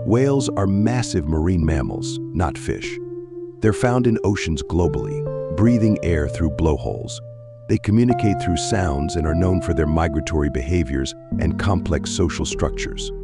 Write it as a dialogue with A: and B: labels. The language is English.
A: Whales are massive marine mammals, not fish. They're found in oceans globally, breathing air through blowholes. They communicate through sounds and are known for their migratory behaviors and complex social structures.